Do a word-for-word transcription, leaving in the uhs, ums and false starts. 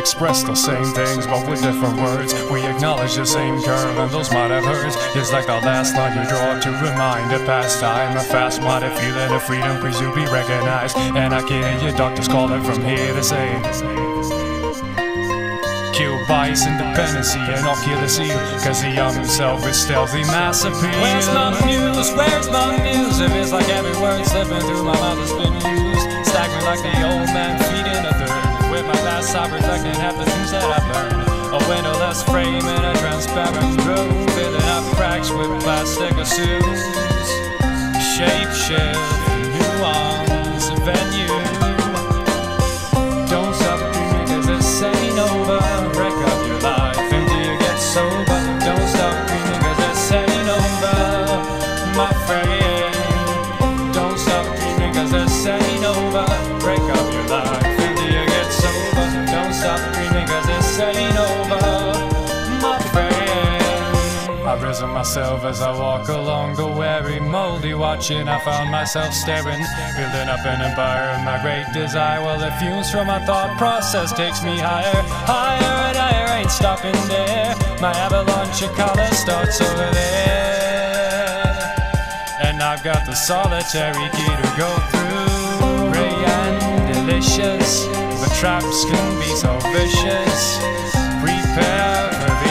express the same things, but with different words. We acknowledge the same curve, and those might have hurts. It's like the last line you draw to remind a past time. A fast-minded feeling of freedom, please you be recognized. And I can hear your doctors calling from here to say, kill bias, independency, and I'll kill the seal, cause the young himself is stealthy mass appeal. Where's my muse? Where's my muse? If it's like every word slipping through my mouth has been used, staggering like the old man feeding a third. With my past I reflecting half the things that I've learned. A windowless frame in a transparent room, filling up cracks with plastic assumes. Shape shift, nuance, venue. Don't stop dreaming cause this ain't over. Break up your life until you get sober. Don't stop dreaming cause this ain't over, my friend. Don't stop dreaming cause this ain't over. Break up your life until you get sober. Don't stop dreaming cause this ain't over, my friend. I've risen myself as I walk along the weary, moldy watching. I found myself staring, building up an empire of my great desire. Well, the fumes from my thought process takes me higher, higher and higher, ain't stopping there. My avalanche of color starts over there, and I've got the solitary key to go through. Ray and delicious, but traps can be so vicious. Prepare for the